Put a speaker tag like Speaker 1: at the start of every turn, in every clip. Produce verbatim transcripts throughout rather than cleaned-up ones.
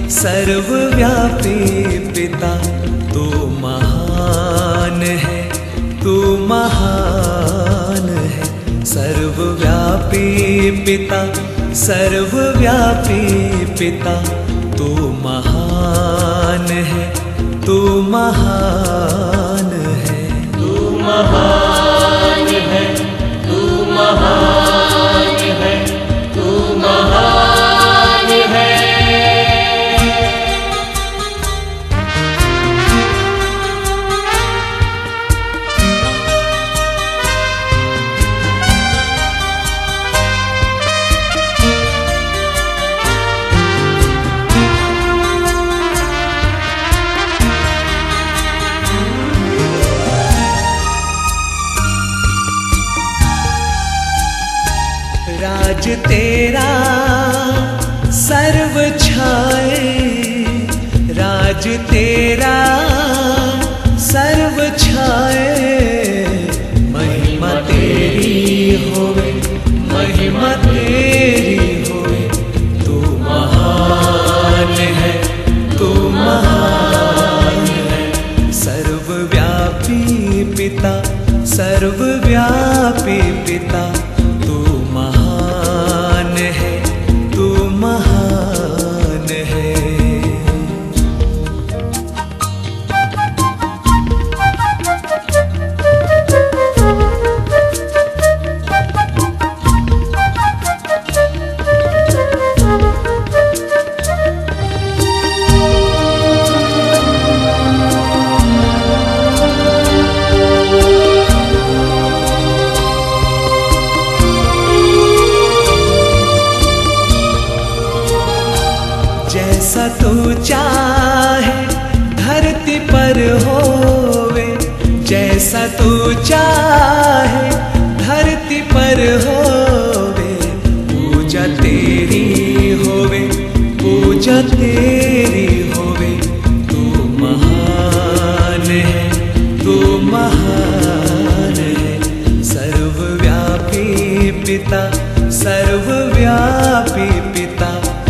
Speaker 1: सर्वव्यापी पिता तू महान है, तू महान है। सर्वव्यापी पिता, सर्वव्यापी पिता तू महान है, तू महान है,
Speaker 2: तू महान है, तू महान है, तू महान है।
Speaker 1: राज तेरा सर्व छाए, राज तेरा सर्व छाए। महिमा तेरी होवे, महिमा तेरी होवे। तू महान है, तू महान है। सर्वव्यापी पिता, सर्वव्यापी पिता तू महान है, तू महान है। जैसा तू चाहे धरती पर होवे, जैसा तू चाहे धरती पर होवे। पूजा तेरी होवे, पूजा तेरी होवे। तू महान है, तू महान है। सर्वव्यापी पिता, सर्वव्यापी पिता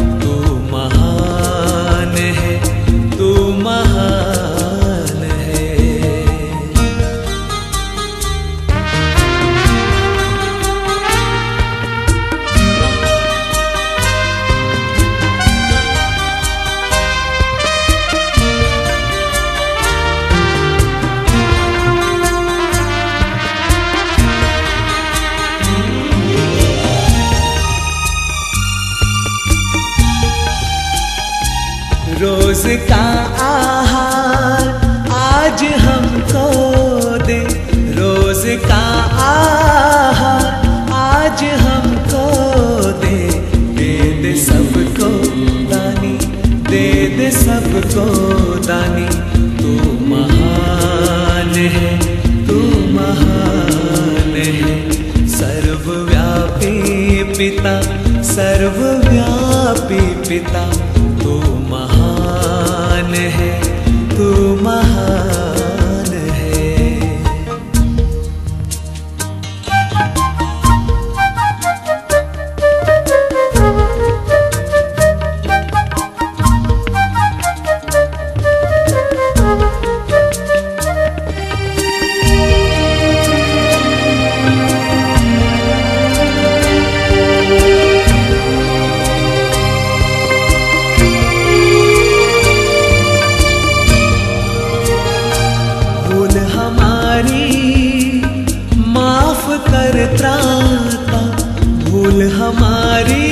Speaker 1: रोज का आहार आज हमको दे, रोज का आहार आज हमको दे। दे दे सबको दानी, दे दे सबको दानी। तू महान है, तू महान है। सर्वव्यापी पिता, सर्वव्यापी पिता तू महान है, तू महान है। माफ कर त्राता, भूल हमारी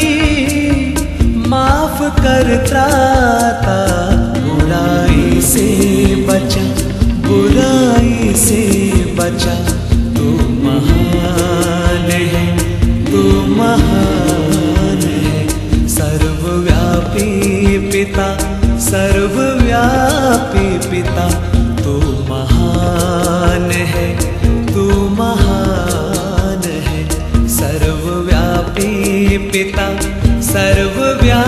Speaker 1: माफ कर त्राता। बुराई से बचा, बुराई से बचा। तू महान है, तू महान है। सर्वव्यापी पिता, सर्वव्यापी पिता तू महान है, तू महान है। सर्वव्यापी पिता, सर्वव्यापी